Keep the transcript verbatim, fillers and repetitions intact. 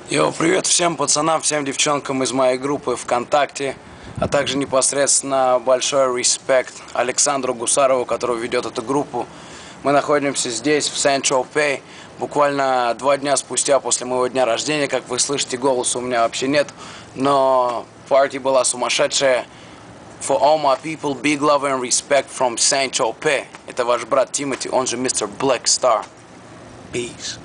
Йоу, привет всем пацанам, всем девчонкам из моей группы ВКонтакте, а также непосредственно большой респект Александру Гусарову, который ведет эту группу. Мы находимся здесь, в Сент-Тропez, буквально два дня спустя после моего дня рождения. Как вы слышите, голоса у меня вообще нет, но парти была сумасшедшая. For all my people, big love and respect from Saint-Tropez. Это ваш брат Тимати, он же мистер Black Star. Peace.